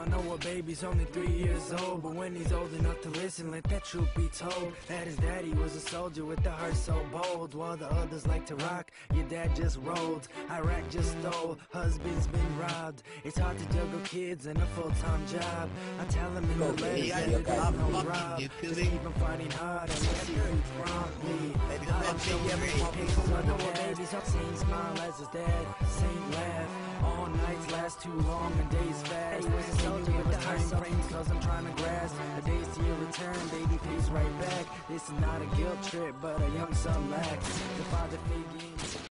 I know a baby's only 3 years old, but when he's old enough to listen, let that truth be told, that his daddy was a soldier with a heart so bold. While the others like to rock, your dad just rolled. Iraq just stole, husband's been robbed. It's hard to juggle kids and a full-time job. I tell him in the letter that it is no rob. Just keep him fighting hard and we'll see who's promptly. I'm so paces on the babies, I've seen smile as his dad, same laugh. All nights last too long and days fast. He was a soldier with time frames, cause I'm trying to grasp the days to your return, baby, peace right back. This is not a guilt trip, but a young son lacks the father figure.